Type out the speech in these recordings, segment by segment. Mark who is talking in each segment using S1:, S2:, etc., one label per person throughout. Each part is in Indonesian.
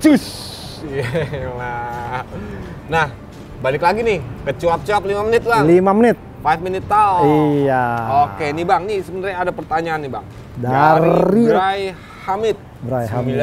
S1: Cus. Nah, balik lagi nih ke cuap-cuap 5 menit Bang.
S2: 5 menit.
S1: 5 minute talk.
S2: Iya.
S1: Oke, nih Bang, nih sebenarnya ada pertanyaan nih Bang.
S2: Dari
S1: Bray Hamid.
S2: Bray Hamid.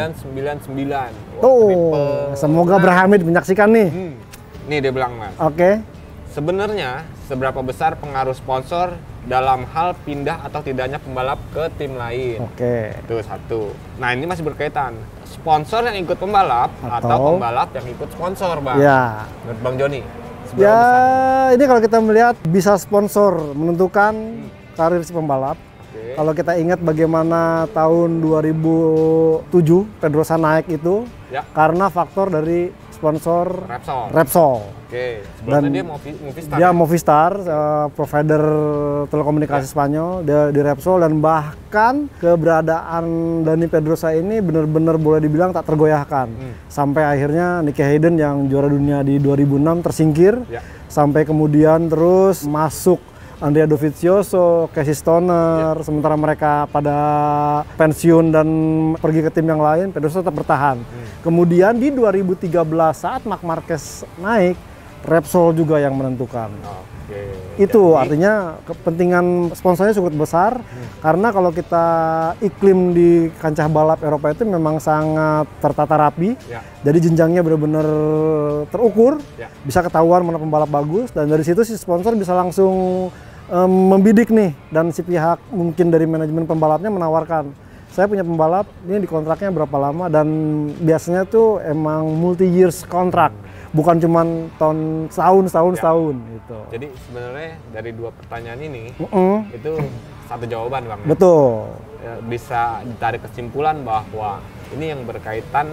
S1: 999.
S2: Tuh, semoga Bray Hamid menyaksikan nih.
S1: Nih dia bilang Mas.
S2: Oke.
S1: Sebenarnya seberapa besar pengaruh sponsor dalam hal pindah atau tidaknya pembalap ke tim lain?
S2: Oke.
S1: Itu satu. Nah ini masih berkaitan. Sponsor yang ikut pembalap atau pembalap yang ikut sponsor, Bang?
S2: Ya.
S1: Menurut Bang Joni?
S2: Ya, ini kalau kita melihat bisa sponsor menentukan karir si pembalap.
S1: Oke.
S2: Kalau kita ingat bagaimana tahun 2007 Pedrosa naik itu karena faktor dari sponsor Repsol.
S1: Oke. Sebelumnya dia Movistar.
S2: Dia Movistar, provider telekomunikasi Spanyol di Repsol, dan bahkan keberadaan Dani Pedrosa ini benar-benar boleh dibilang tak tergoyahkan. Sampai akhirnya Nicky Hayden yang juara dunia di 2006 tersingkir. Sampai kemudian terus masuk Andrea Dovizioso, Casey Stoner, sementara mereka pada pensiun dan pergi ke tim yang lain, Pedrosa tetap bertahan. Kemudian di 2013 saat Marc Marquez naik, Repsol juga yang menentukan. Itu artinya kepentingan sponsornya cukup besar, karena kalau kita iklim di kancah balap Eropa itu memang sangat tertata rapi, jadi jenjangnya benar-benar terukur, bisa ketahuan mana pembalap bagus, dan dari situ si sponsor bisa langsung membidik nih, dan si pihak mungkin dari manajemen pembalapnya menawarkan, saya punya pembalap ini di kontraknya berapa lama, dan biasanya tuh emang multi years kontrak, bukan cuman tahun setahun gitu.
S1: Jadi sebenarnya dari dua pertanyaan ini itu satu jawaban Bang.
S2: Betul.
S1: Ya, bisa ditarik kesimpulan bahwa ini yang berkaitan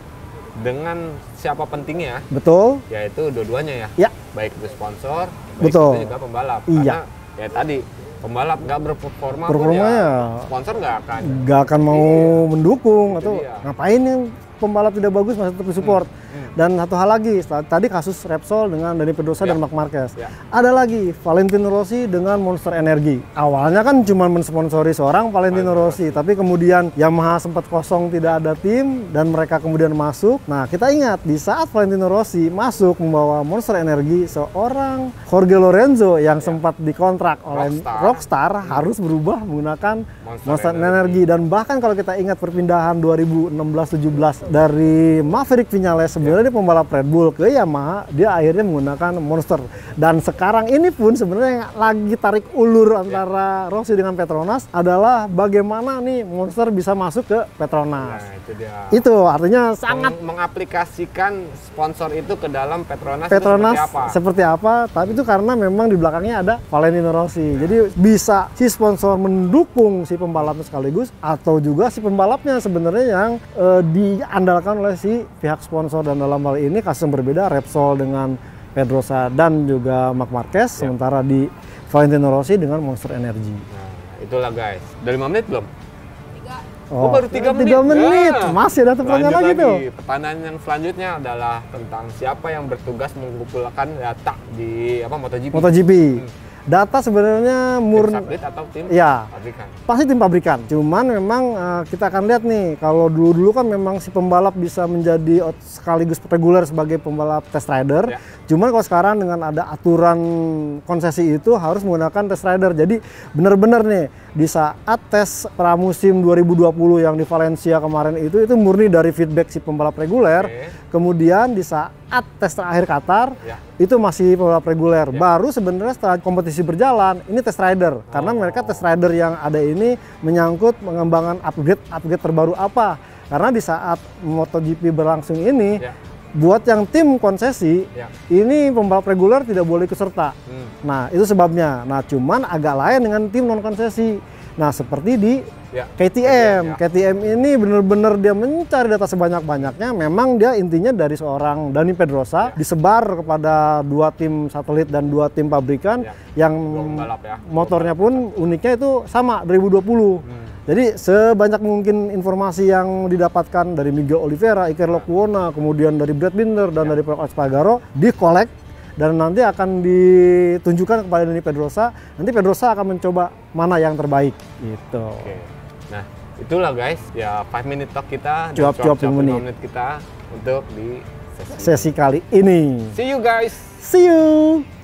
S1: dengan siapa pentingnya.
S2: Betul.
S1: Yaitu dua-duanya
S2: ya.
S1: Baik itu sponsor, baik
S2: Betul.
S1: itu juga pembalap.
S2: Iya.
S1: Karena ya tadi pembalap nggak berperforma sponsor nggak akan
S2: mau mendukung,
S1: itu
S2: atau
S1: dia.
S2: Ngapain yang pembalap tidak bagus masih tetap support. Dan satu hal lagi, tadi kasus Repsol dengan Dani Pedrosa dan Marc Marquez. Ada lagi Valentino Rossi dengan Monster Energy. Awalnya kan cuma mensponsori seorang Valentino Rossi, tapi kemudian Yamaha sempat kosong, tidak ada tim, dan mereka kemudian masuk. Nah, kita ingat di saat Valentino Rossi masuk membawa Monster Energy, seorang Jorge Lorenzo yang sempat dikontrak oleh Rockstar harus berubah menggunakan Monster Energy. Dan bahkan kalau kita ingat perpindahan 2016-17 dari Maverick Viñales, sebenarnya dia pembalap Red Bull ke Yamaha, dia akhirnya menggunakan Monster. Dan sekarang ini pun sebenarnya yang lagi tarik ulur antara Rossi dengan Petronas adalah bagaimana nih Monster bisa masuk ke Petronas.
S1: Nah, itu dia.
S2: Itu artinya sangat
S1: mengaplikasikan sponsor itu ke dalam Petronas
S2: seperti apa, tapi itu karena memang di belakangnya ada Valentino Rossi. Jadi bisa si sponsor mendukung si pembalapnya sekaligus, atau juga si pembalapnya sebenarnya yang diandalkan oleh si pihak sponsor. Dan dalam hal ini kasus yang berbeda, Repsol dengan Pedrosa dan juga Marc Marquez, sementara di Valentino Rossi dengan Monster Energy.
S1: Nah, itulah guys. Dari 5 menit belum?
S3: 3.
S1: Oh, baru 3
S2: menit. Masih ada pertanyaan lagi tuh.
S1: Pertanyaan yang selanjutnya adalah tentang siapa yang bertugas mengumpulkan data di MotoGP.
S2: Data sebenarnya murni
S1: atau tim
S2: pabrikan? Pasti tim pabrikan. Cuman memang kita akan lihat nih, kalau dulu kan memang si pembalap bisa menjadi sekaligus reguler sebagai pembalap test rider. Cuman kalau sekarang dengan ada aturan konsesi itu harus menggunakan test rider. Jadi benar-benar nih di saat tes pramusim 2020 yang di Valencia kemarin itu murni dari feedback si pembalap reguler. Kemudian di saat tes terakhir Qatar itu masih pembalap reguler. Baru sebenarnya setelah kompetisi berjalan ini test rider, karena mereka test rider yang ada ini menyangkut pengembangan upgrade terbaru apa. Karena di saat MotoGP berlangsung ini, buat yang tim konsesi ini pembalap reguler tidak boleh ikut serta. Nah, itu sebabnya. Nah, cuman agak lain dengan tim non konsesi. Nah, seperti di KTM. KTM ini benar-benar dia mencari data sebanyak-banyaknya. Memang dia intinya dari seorang Dani Pedrosa disebar kepada 2 tim satelit dan 2 tim pabrikan yang motornya pun uniknya itu sama 2020. Jadi sebanyak mungkin informasi yang didapatkan dari Miguel Oliveira, Iker Lecuona, kemudian dari Brad Binder dan dari Pecco Espargaro dikolek dan nanti akan ditunjukkan kepada Dani Pedrosa. Nanti Pedrosa akan mencoba mana yang terbaik gitu.
S1: Nah, itulah guys, ya 5 minute talk kita,
S2: cuap-cuap 5
S1: menit kita untuk di
S2: sesi kali ini.
S1: See you guys.
S2: See you.